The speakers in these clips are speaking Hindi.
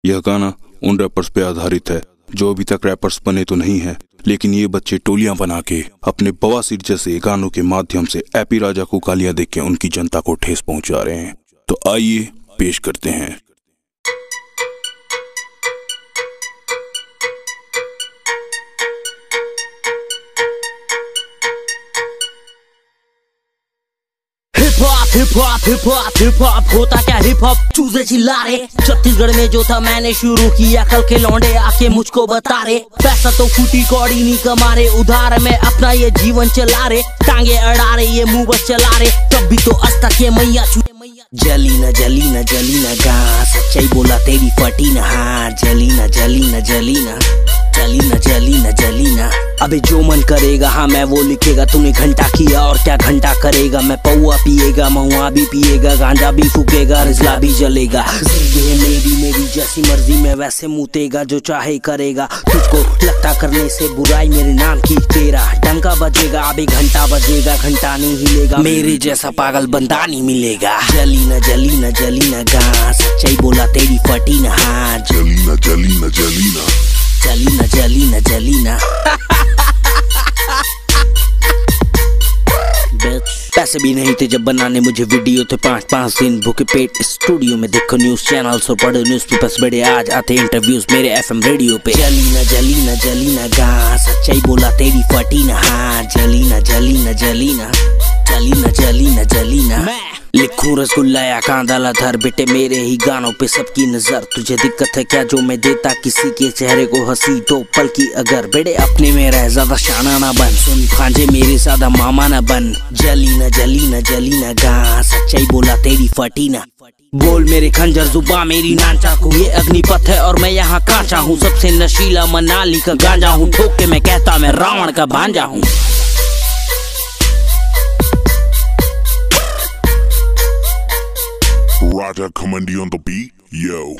यह गाना उन रैपर्स पे आधारित है जो अभी तक रैपर्स बने तो नहीं है, लेकिन ये बच्चे टोलियां बना के अपने बवासीर जैसे गानों के माध्यम से एपी राजा को गालियां देके के उनकी जनता को ठेस पहुंचा रहे हैं। तो आइए पेश करते हैं। हिप हॉप होता क्या हिप हॉप चूजे चिल्ला रहे। छत्तीसगढ़ में जो था मैंने शुरू किया, कल के लौंडे आके मुझको बता रहे। पैसा तो फूटी कौड़ी नहीं कमा रहे, उधार में अपना ये जीवन चला रहे। टांगे अड़ा रहे ये मुंह बस चला रहे, तब भी तो अस्ता के मैया जली न गा, सच्चाई बोला तेरी फटी न हाँ। जली न अबे जो मन करेगा हाँ मैं वो लिखेगा। तूने घंटा किया और क्या घंटा करेगा। मैं पौआ पिएगा, महुआ भी पिएगा, गांजा भी फूकेगा, रिजला भी जलेगा। जिंदगी है मेरी जैसी मर्जी में वैसे मुतेगा, जो चाहे करेगा। तुझको लगता करने से बुराई मेरे नाम की, तेरा डंका बजेगा अबे घंटा बजेगा। घंटा नहीं हिलेगा, मेरे जैसा पागल बंदा नहीं मिलेगा। जली न गा, सच्चाई बोला तेरी फटी न हाँ। जली न पैसे भी नहीं थे जब बनाने मुझे वीडियो थे। 5 दिन भूखे पेट स्टूडियो में देखो न्यूज चैनल्स और पढ़ो न्यूज पेपर्स। बड़े आज आते इंटरव्यूज मेरे FM रेडियो पे। जली न गा, सच्चाई बोला तेरी फटी न हाँ। जली न लिखूं रसगुल्ला या कांदाला धर, बेटे मेरे ही गानों पे सबकी नजर। तुझे दिक्कत है क्या जो मैं देता किसी के चेहरे को हंसी तो पल की अगर। बेटे अपने में रह ज्यादा शाना ना बन, सुन भांजे मेरे ज्यादा मामा ना बन। जली न गा, सच्चाई बोला तेरी फटी ना। बोल मेरे खंजर जुबा मेरी नान चाकू, ये अग्निपथ है और मैं यहाँ कांचा हूँ। सबसे नशीला मनाली का गांजा हूँ, ठोक के मैं कहता मैं रावण का भांजा हूँ। Raja Kamandi on the beat, yo.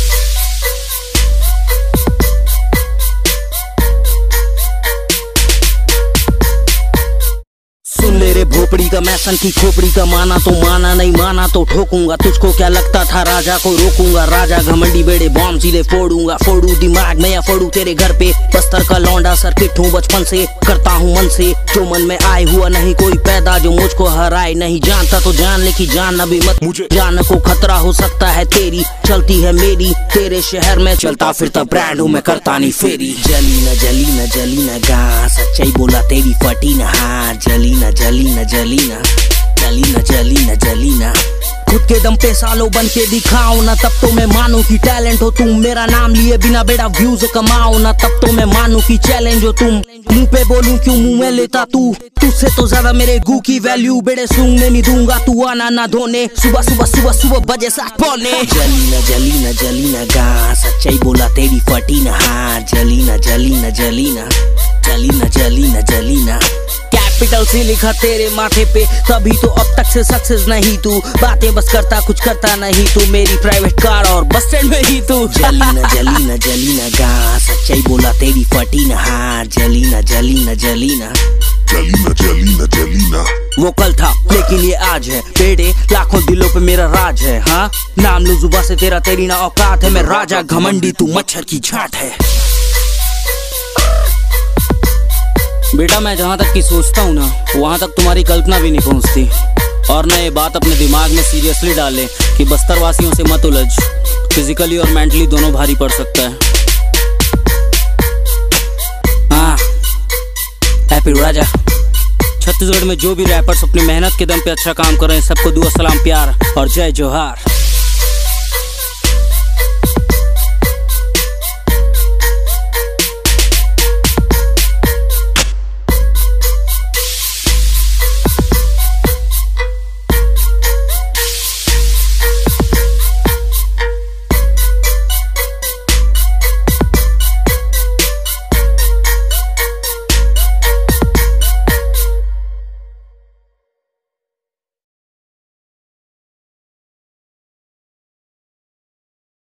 सुन ले रे भोपड़ी का, मैं सन की खोपड़ी का। माना तो माना, नहीं माना तो ठोकूंगा। तुझको क्या लगता था राजा को रोकूंगा। राजा घमंडी बेड़े बॉम्ब सीधे फोड़ूंगा। फोड़ू दिमाग में या फोड़ू तेरे घर पे। बस्तर का लौंडा सर्किट हूँ बचपन से, करता हूँ मन से जो मन में आए। हुआ नहीं कोई पैदा जो मुझको हराए। नहीं जानता तो जान ले कि जानना भी मत मुझे। जान को खतरा हो सकता है तेरी, चलती है मेरी तेरे शहर में। चलता फिरता ब्रांड हूँ मैं, करता नहीं फेरी। जली न गा, सच्चाई बोला तेरी फटी न हाँ। जली न खुद के दम पे सालों बन के दिखाओ ना, तब तो मैं मानूं कि टैलेंट हो तुम। मेरा नाम लिए बिना बेड़ा व्यूज कमाओ ना, तब तो मैं मानूं कि चैलेंज हो तुम। मुंह पे बोलूं क्यों मुंह में लेता तू, तुझसे तो ज्यादा मेरे गू की वैल्यू। बेड़े सूंघने नहीं दूंगा तू आना ना धोने, सुबह बजे 7 पौने। जली न गा, सच्चाई बोला तेरी फटी न हाँ। जली न कैपिटल से लिखा तेरे माथे पे, तभी तो अब तक से सक्सेस नहीं तू। बातें बस करता कुछ करता नहीं तू, मेरी प्राइवेट कार और बस स्टैंड में ही तू। जली न गा, सच्चाई बोला तेरी फटी न हाँ। जली न वो कल था लेकिन ये आज है बेटे, लाखों दिलों पे मेरा राज है हाँ। नाम लू जुबा से तेरा, तेरी ना औकात है। मैं राजा घमंडी, तू मच्छर की छाट है। बेटा मैं जहाँ तक की सोचता हूँ ना, वहाँ तक तुम्हारी कल्पना भी नहीं पहुँचती। और ना ये बात अपने दिमाग में सीरियसली डाले कि बस्तर वासियों से मत उलझ। फिजिकली और मेंटली दोनों भारी पड़ सकता है। हाँ हैप्पी राजा। छत्तीसगढ़ में जो भी रैपर्स अपनी मेहनत के दम पे अच्छा काम कर रहे हैं, सबको दुआ सलाम प्यार और जय जोहार।